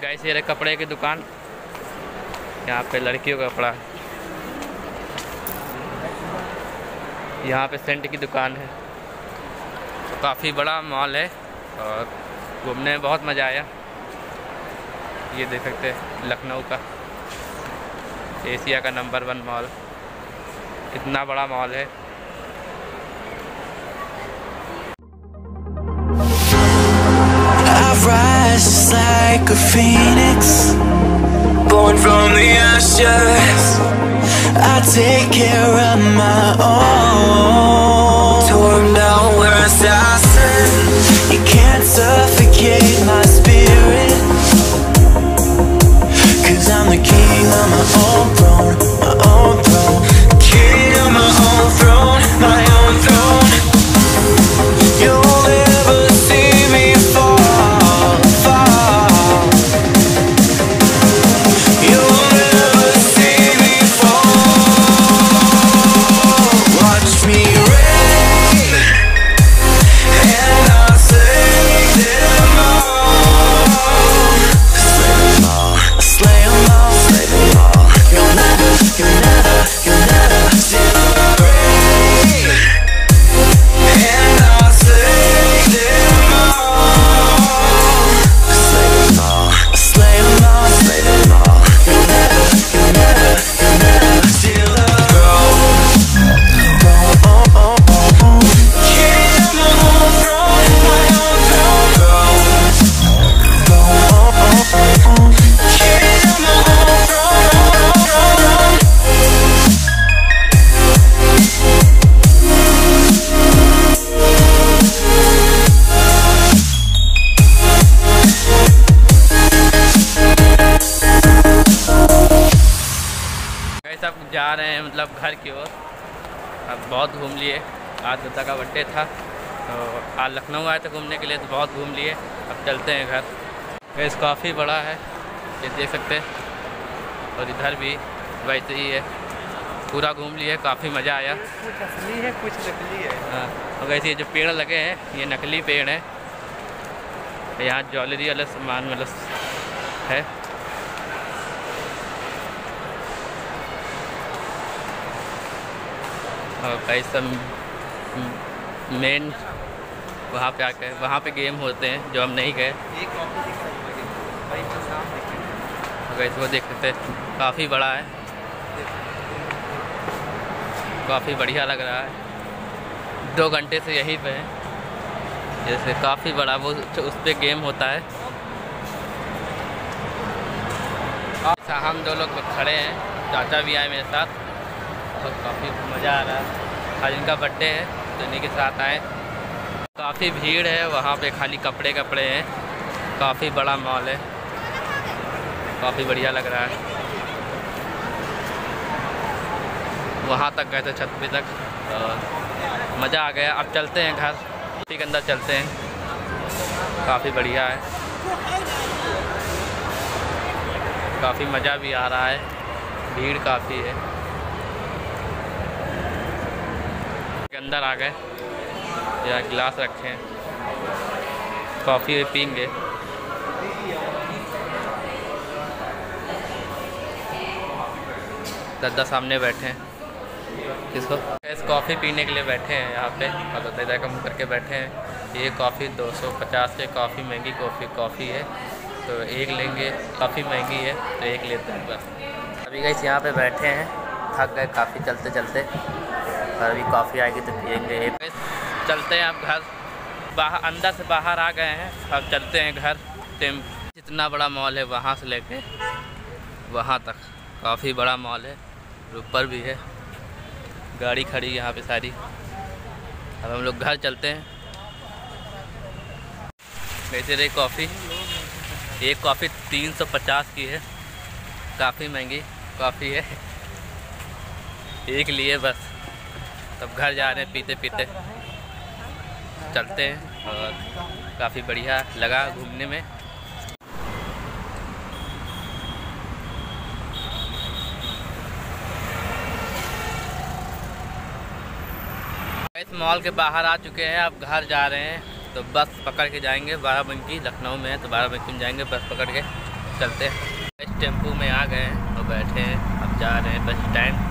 Guys ये रहे कपड़े की दुकान। यहाँ पे लड़कियों का कपड़ा है। यहाँ पे सेंट की दुकान है। तो काफ़ी बड़ा मॉल है और घूमने में बहुत मज़ा आया। ये देख सकते हैं लखनऊ का एशिया का नंबर 1 मॉल। कितना बड़ा मॉल है। Just like a phoenix, born from the ashes. I take care of my own. Torn down where assassin, you can't suffocate my spirit. 'Cause I'm the king of my own throne, my own throne. King of my own throne, my own throne. You'll never see me fall. सब जा रहे हैं मतलब घर की ओर। अब बहुत घूम लिए। आज दादा का बर्थडे था तो आज लखनऊ आए थे घूमने के लिए, तो बहुत घूम लिए। अब चलते हैं घर। गैस काफ़ी बड़ा है, ये देख सकते हैं। और इधर भी वैसे ही है। पूरा घूम लिए, काफ़ी मज़ा आया। कुछ असली है कुछ नकली है। हाँ, और वैसे ये जो पेड़ लगे हैं ये नकली पेड़ हैं। यहाँ ज्वेलरी वाला सामान मतलब है। और भाई सब मेन वहाँ पे आके वहाँ पे गेम होते हैं जो हम नहीं गए। वैसे वो देख सकते हैं, काफ़ी बड़ा है, काफ़ी बढ़िया लग रहा है। 2 घंटे से यहीं पे है। जैसे काफ़ी बड़ा वो उस पर गेम होता है। अच्छा हम 2 लोग खड़े हैं, चाचा भी आए मेरे साथ और काफ़ी मज़ा आ रहा है। आज इनका बर्थडे है तो इन्हीं के साथ आए। काफ़ी भीड़ है वहाँ पे, खाली कपड़े हैं। काफ़ी बड़ा मॉल है, काफ़ी बढ़िया लग रहा है। वहाँ तक गए थे छत पे तक और मज़ा आ गया। अब चलते हैं घर, उसी के अंदर चलते हैं। काफ़ी बढ़िया है, काफ़ी मज़ा भी आ रहा है। भीड़ काफ़ी है। अंदर आ गए, यहाँ गिलास रखे हैं, कॉफ़ी पीएंगे। दादा सामने बैठे हैं, किसको इस कॉफ़ी पीने के लिए बैठे हैं यहाँ पे। और दादा कम करके बैठे हैं। ये कॉफ़ी 250 के, काफ़ी महंगी कॉफ़ी है तो एक लेंगे। काफ़ी महंगी है तो एक लेते हैं बस। अभी गाइस यहाँ पे बैठे हैं, थक गए काफ़ी चलते चलते। और अभी कॉफ़ी आएगी तो पियेंगे। चलते हैं अब घर। बाहर अंदर से बाहर आ गए हैं, अब चलते हैं घर। जितना बड़ा मॉल है वहाँ से लेके वहाँ तक काफ़ी बड़ा मॉल है। ऊपर भी है, गाड़ी खड़ी यहाँ पे सारी। अब हम लोग घर चलते हैं। वैसे रही कॉफ़ी, एक कॉफ़ी 350 की है, काफ़ी महंगी कॉफ़ी है। एक लिए बस। तब घर जा रहे हैं पीते पीते। चलते हैं और काफ़ी बढ़िया लगा घूमने में। इस मॉल के बाहर आ चुके हैं, अब घर जा रहे हैं। तो बस पकड़ के जाएंगे, बाराबंकी लखनऊ में है तो बाराबंकी में जाएंगे बस पकड़ के। चलते हैं। इस टेम्पू में आ गए हैं और बैठे हैं, अब जा रहे हैं बस स्टैंड।